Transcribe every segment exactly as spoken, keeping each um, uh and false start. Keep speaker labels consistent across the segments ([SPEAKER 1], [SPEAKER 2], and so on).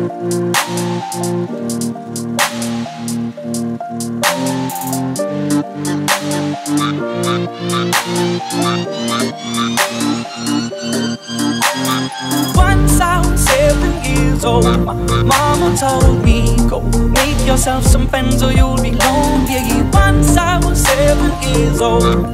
[SPEAKER 1] Once I was seven years old, my mama told me, go make yourself some friends or you'll be lonely. Once I was seven years old.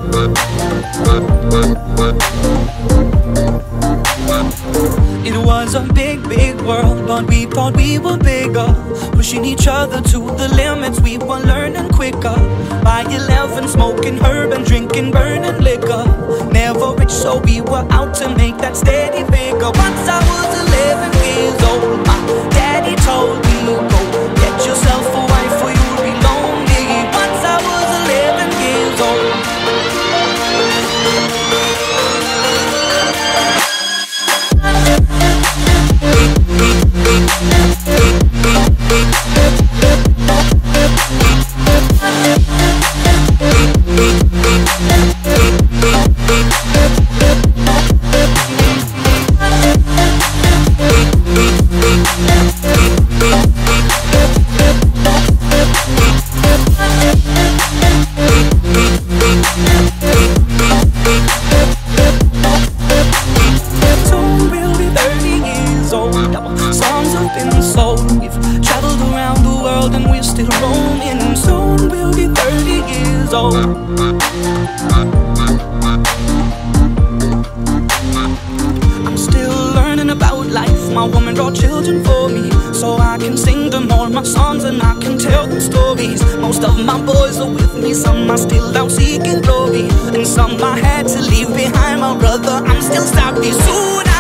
[SPEAKER 1] It was a big, big world, but we thought we were bigger, pushing each other to the limits. We were learning quicker. By eleven, smoking herb and drinking burning liquor. Never rich, so we were out to make that steady figure. Once I was eleven years old, my daddy told me, go get yourself a wife or you'll be lonely. Once I was eleven years old. Songs have been sold. We've traveled around the world and we're still roaming. Soon we'll be thirty years old. I'm still learning about life. My woman brought children for me, so I can sing them all my songs and I can tell them stories. Most of my boys are with me, some are still out seeking glory, and some I had to leave behind. My brother, I'm still sorry. Soon I